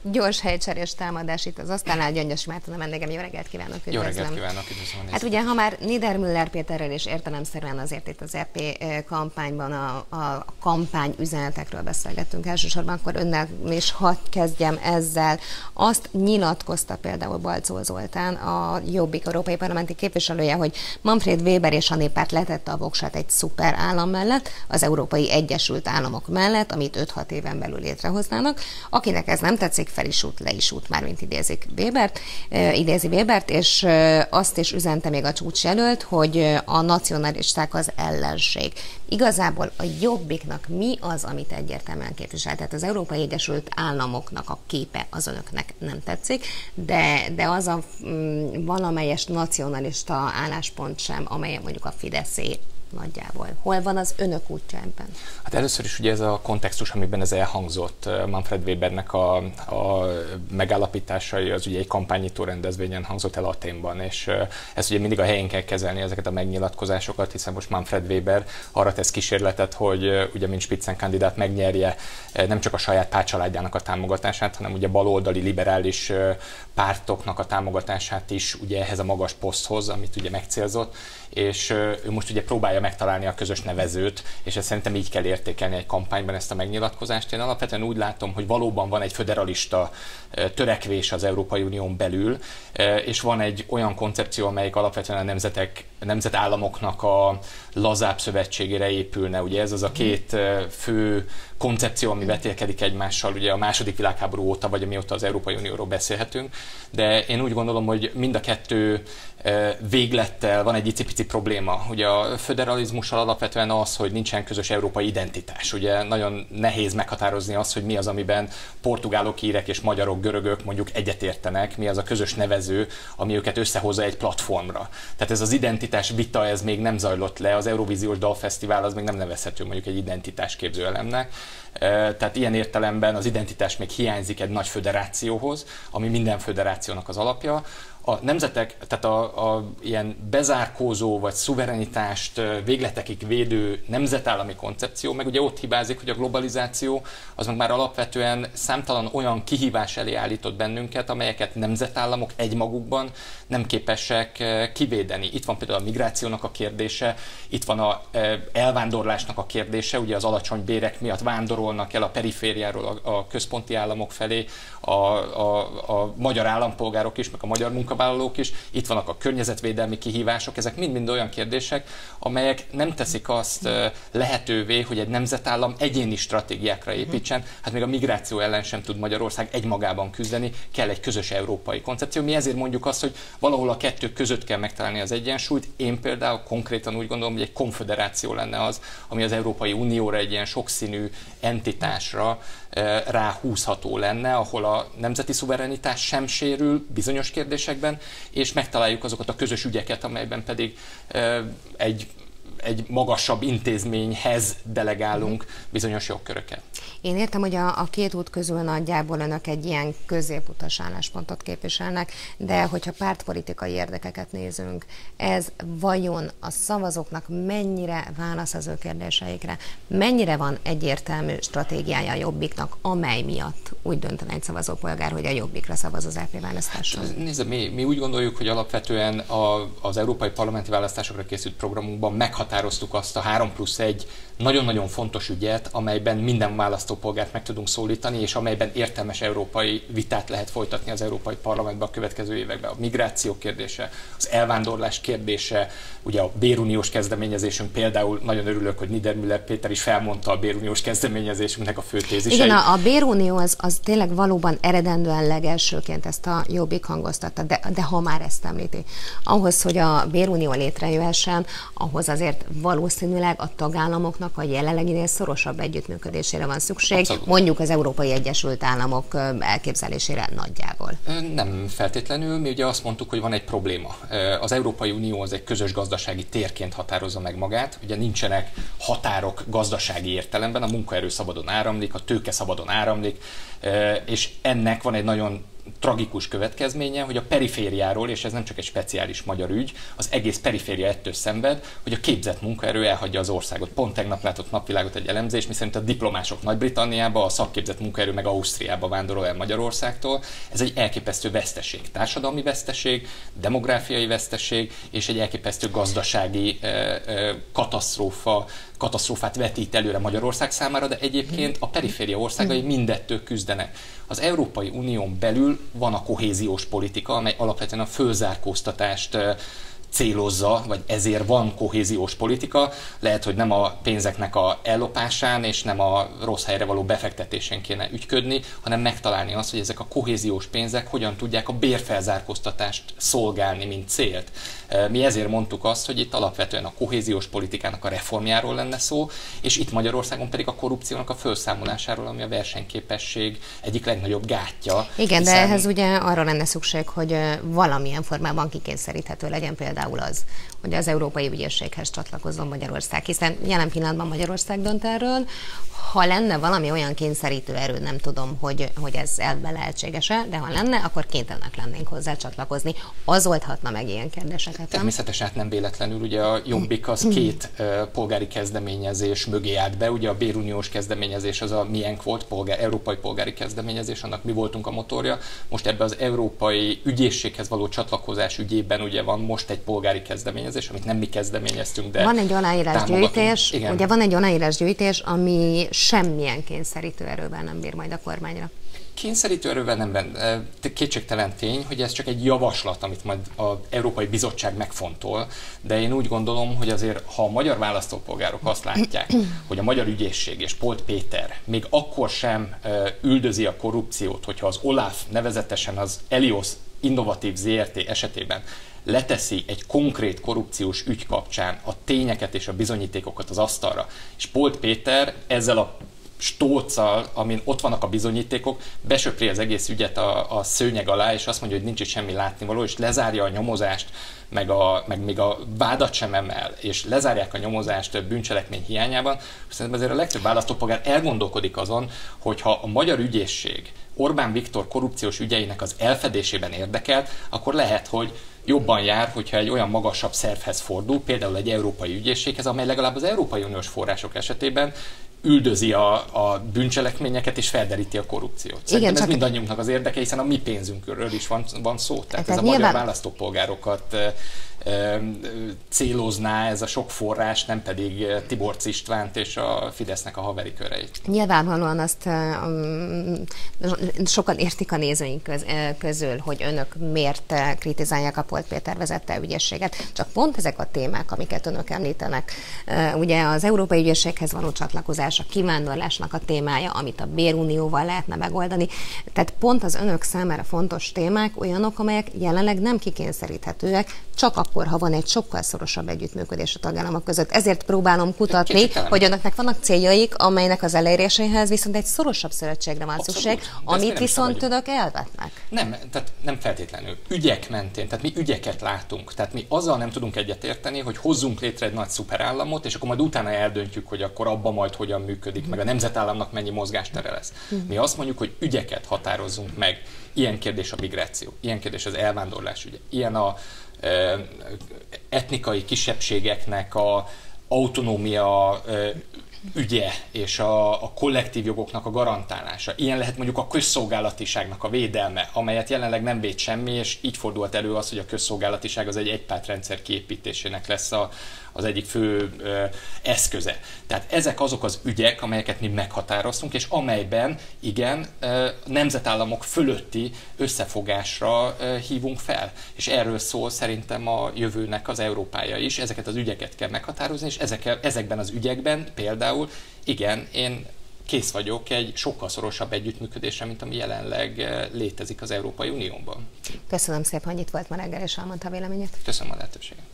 gyors helycserés támadás itt az asztalnál. Gyöngyös Márton a vendégem. Jó reggelt kívánok, üdvözlöm. Jó reggelt kívánok, üdvözlöm. Hát ugye, ha már Niedermüller Péterrel és értelemszerűen azért itt az EP kampányban a kampány üzenetekről beszélgettünk elsősorban, akkor önnel is hadd kezdjem ezzel. Azt nyilatkozta például Balczó Zoltán, a Jobbik európai parlamenti képviselője, hogy Manfred Weber és a Néppárt letette a voksát egy szuper állam mellett, az Európai Egyesült Államok mellett, amit 5-6 éven belül létrehoznának. Akinek ez nem tetszik, fel is út, le is út, mármint idézi Webert, és azt is üzente még a csúcsjelölt, hogy a nacionalisták az ellenség. Igazából a Jobbiknak mi az, amit egyértelműen képvisel? Tehát az Európai Egyesült Államoknak a képe az önöknek nem tetszik, de az a valamelyes nacionalista álláspont sem, amely mondjuk a Fideszé nagyjából. Hol van az önök útja ebben? Hát először is ugye ez a kontextus, amiben ez elhangzott, Manfred Webernek a megállapításai, az ugye egy kampánynyitó rendezvényen hangzott el Athénban, és ezt ugye mindig a helyén kell kezelni, ezeket a megnyilatkozásokat, hiszen most Manfred Weber arra tesz kísérletet, hogy ugye mint spitzenkandidát megnyerje nem csak a saját pártcsaládjának a támogatását, hanem ugye baloldali liberális pártoknak a támogatását is ugye ehhez a magas poszthoz, amit ugye megcélzott, és ő most ugye próbálja megtalálni a közös nevezőt, és ezt szerintem így kell értékelni egy kampányban ezt a megnyilatkozást. Én alapvetően úgy látom, hogy valóban van egy föderalista törekvés az Európai Unión belül, és van egy olyan koncepció, amelyik alapvetően a nemzetállamoknak a lazább szövetségére épülne. Ugye ez az a két fő koncepció, ami vetélkedik egymással ugye a második világháború óta, vagy amióta az Európai Unióról beszélhetünk, de én úgy gondolom, hogy mind a kettő véglettel van egy icipici probléma. Ugye a föderalizmussal alapvetően az, hogy nincsen közös európai identitás. Ugye nagyon nehéz meghatározni azt, hogy mi az, amiben portugálok, írek és magyarok, görögök mondjuk egyetértenek, mi az a közös nevező, ami őket összehozza egy platformra. Tehát ez az identitás vita, ez még nem zajlott le, az Eurovíziós Dalfesztivál az még nem nevezhető mondjuk egy identitásképző elemnek. Tehát ilyen értelemben az identitás még hiányzik egy nagy föderációhoz, ami minden föderációnak az alapja. A nemzetek, tehát a ilyen bezárkózó vagy szuverenitást végletekig védő nemzetállami koncepció, meg ugye ott hibázik, hogy a globalizáció az meg már alapvetően számtalan olyan kihívás elé állított bennünket, amelyeket nemzetállamok egymagukban nem képesek kivédeni. Itt van például a migrációnak a kérdése, itt van a elvándorlásnak a kérdése, ugye az alacsony bérek miatt vándorolnak el a perifériáról a központi államok felé a magyar állampolgárok is, meg a magyar munkavállalók is, itt vannak a környezetvédelmi kihívások, ezek mind-mind olyan kérdések, amelyek nem teszik azt lehetővé, hogy egy nemzetállam egyéni stratégiákra építsen. Hát még a migráció ellen sem tud Magyarország egymagában küzdeni, kell egy közös európai koncepció. Mi ezért mondjuk azt, hogy valahol a kettő között kell megtalálni az egyensúlyt. Én például konkrétan úgy gondolom, hogy egy konföderáció lenne az, ami az Európai Unióra egy ilyen sokszínű entitásra ráhúzható lenne, ahol a nemzeti szuverenitás sem sérül bizonyos kérdésekben, és megtaláljuk azokat a közös ügyeket, amelyben pedig egy magasabb intézményhez delegálunk bizonyos jogköröket. Én értem, hogy a két út közül nagyjából önök egy ilyen középutas álláspontot képviselnek, de hogyha pártpolitikai érdekeket nézünk, ez vajon a szavazóknak mennyire válasz az ő kérdéseikre, mennyire van egyértelmű stratégiája a Jobbiknak, amely miatt úgy döntene egy szavazópolgár, hogy a Jobbikra szavaz az EP választáson? Nézd, mi úgy gondoljuk, hogy alapvetően az európai parlamenti választásokra készült programunkban meghatároztuk azt a 3+1 nagyon-nagyon fontos ügyet, amelyben minden választópolgárt meg tudunk szólítani, és amelyben értelmes európai vitát lehet folytatni az Európai Parlamentben a következő években. A migráció kérdése, az elvándorlás kérdése, ugye a béruniós kezdeményezésünk, például nagyon örülök, hogy Niedermüller Péter is felmondta a béruniós kezdeményezésünknek a fő téziseit. Igen, a bérunió az tényleg valóban eredendően legelsőként ezt a Jobbik hangoztatta, de ha már ezt említi, ahhoz, hogy a bérunió létrejöhessen, ahhoz azért valószínűleg a tagállamoknak a jelenleginél szorosabb együttműködésére van szükség, abszolút. Mondjuk az Európai Egyesült Államok elképzelésére nagyjából. Nem feltétlenül, mi ugye azt mondtuk, hogy van egy probléma. Az Európai Unió az egy közös gazdasági térként határozza meg magát, ugye nincsenek határok gazdasági értelemben, a munkaerő szabadon áramlik, a tőke szabadon áramlik, és ennek van egy nagyon tragikus következménye, hogy a perifériáról, és ez nem csak egy speciális magyar ügy, az egész periféria ettől szenved, hogy a képzett munkaerő elhagyja az országot. Pont tegnap látott napvilágot egy elemzés, miszerint a diplomások Nagy-Britanniába, a szakképzett munkaerő meg Ausztriába vándorol el Magyarországtól. Ez egy elképesztő veszteség, társadalmi veszteség, demográfiai veszteség, és egy elképesztő gazdasági katasztrófát vetít előre Magyarország számára, de egyébként a periféria országai mindettől küzdenek. Az Európai Unión belül van a kohéziós politika, amely alapvetően a fölzárkóztatást célozza, vagy ezért van kohéziós politika. Lehet, hogy nem a pénzeknek a ellopásán és nem a rossz helyre való befektetésén kéne ügyködni, hanem megtalálni azt, hogy ezek a kohéziós pénzek hogyan tudják a bérfelzárkóztatást szolgálni, mint célt. Mi ezért mondtuk azt, hogy itt alapvetően a kohéziós politikának a reformjáról lenne szó, és itt Magyarországon pedig a korrupciónak a felszámolásáról, ami a versenyképesség egyik legnagyobb gátja. Igen, de ehhez ugye arra lenne szükség, hogy valamilyen formában kikényszeríthető legyen például az, hogy az Európai Ügyészséghez csatlakozzon Magyarország, hiszen jelen pillanatban Magyarország dönt erről. Ha lenne valami olyan kényszerítő erő, nem tudom, hogy ez elve lehetséges-e, de ha lenne, akkor kénytelenek lennénk hozzá csatlakozni. Az oldhatna meg ilyen kérdéseket. Természetesen nem véletlenül, ugye a Jobbik az két polgári kezdeményezés mögé állt be, ugye a béruniós kezdeményezés az a miénk volt, európai polgári kezdeményezés, annak mi voltunk a motorja. Most ebbe az Európai Ügyészséghez való csatlakozás ügyében ugye van most egy polgári kezdeményezés, amit nem mi kezdeményeztünk, de van egy aláírásgyűjtés, ugye van egy aláírásgyűjtés, ami semmilyen kényszerítő erővel nem bír majd a kormányra. Kényszerítő erővel nem, kétségtelen tény, hogy ez csak egy javaslat, amit majd az Európai Bizottság megfontol, de én úgy gondolom, hogy azért, ha a magyar választópolgárok azt látják, hogy a magyar ügyészség és Polt Péter még akkor sem üldözi a korrupciót, hogyha az OLAF, nevezetesen az Elios Innovatív ZRT esetében leteszi egy konkrét korrupciós ügy kapcsán a tényeket és a bizonyítékokat az asztalra, és Polt Péter ezzel a stólccal, amin ott vannak a bizonyítékok, besöpri az egész ügyet a szőnyeg alá, és azt mondja, hogy nincs itt semmi látnivaló, és lezárja a nyomozást, meg még a vádat sem emel, és lezárják a nyomozást bűncselekmény hiányában. Szerintem azért a legtöbb választópolgár elgondolkodik azon, hogyha a magyar ügyészség Orbán Viktor korrupciós ügyeinek az elfedésében érdekelt, akkor lehet, hogy jobban jár, hogyha egy olyan magasabb szervhez fordul, például egy európai ügyészséghez, amely legalább az Európai Uniós források esetében üldözi a bűncselekményeket és felderíti a korrupciót. Szerintem ez mindannyiunknak az érdeke, hiszen a mi pénzünkről is van szó. Tehát ez a magyar választópolgárokat célozná, ez a sok forrás, nem pedig Tiborcs Istvánt és a Fidesznek a haveri köreit. Nyilvánvalóan azt sokan értik a nézőink közül, hogy önök miért kritizálják a Polt Péter vezette ügyészséget. Csak pont ezek a témák, amiket önök említenek. Ugye az Európai Ügyészséghez való csatlakozás, a kivándorlásnak a témája, amit a bérunióval lehetne megoldani. Tehát pont az önök számára fontos témák olyanok, amelyek jelenleg nem kikényszeríthetőek, csak akkor, ha van egy sokkal szorosabb együttműködés a tagállamok között. Ezért próbálom kutatni, hogy önöknek vannak céljaik, amelynek az eléréséhez viszont egy szorosabb szövetségre van szükség, amit viszont önök elvetnek. Nem, tehát nem feltétlenül. Ügyek mentén, tehát mi ügyeket látunk. Tehát mi azzal nem tudunk egyetérteni, hogy hozzunk létre egy nagy szuperállamot, és akkor majd utána eldöntjük, hogy akkor abban majd hogyan működik, meg a nemzetállamnak mennyi mozgástere lesz. Mi azt mondjuk, hogy ügyeket határozzunk meg. Ilyen kérdés a migráció, ilyen kérdés az elvándorlás ügye, ilyen a etnikai kisebbségeknek a autonómia ügye és a kollektív jogoknak a garantálása. Ilyen lehet mondjuk a közszolgálatiságnak a védelme, amelyet jelenleg nem véd semmi, és így fordulhat elő az, hogy a közszolgálatiság az egy egypártrendszer kiépítésének lesz az egyik fő eszköze. Tehát ezek azok az ügyek, amelyeket mi meghatároztunk, és amelyben igen, nemzetállamok fölötti összefogásra hívunk fel. És erről szól szerintem a jövőnek az Európája is. Ezeket az ügyeket kell meghatározni, és ezekben az ügyekben például igen, én kész vagyok egy sokkal szorosabb együttműködésre, mint ami jelenleg létezik az Európai Unióban. Köszönöm szépen, hogy itt volt ma reggel, és elmondta a véleményét. Köszönöm a lehetőséget.